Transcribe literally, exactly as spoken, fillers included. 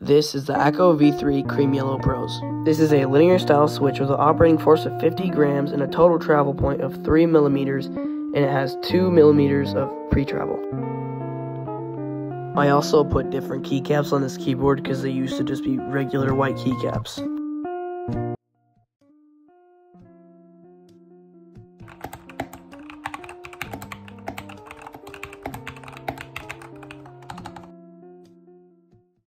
This is the Akko V three Cream Yellow Pros. This is a linear style switch with an operating force of fifty grams and a total travel point of three millimeters, and it has two millimeters of pre-travel. I also put different keycaps on this keyboard because they used to just be regular white keycaps.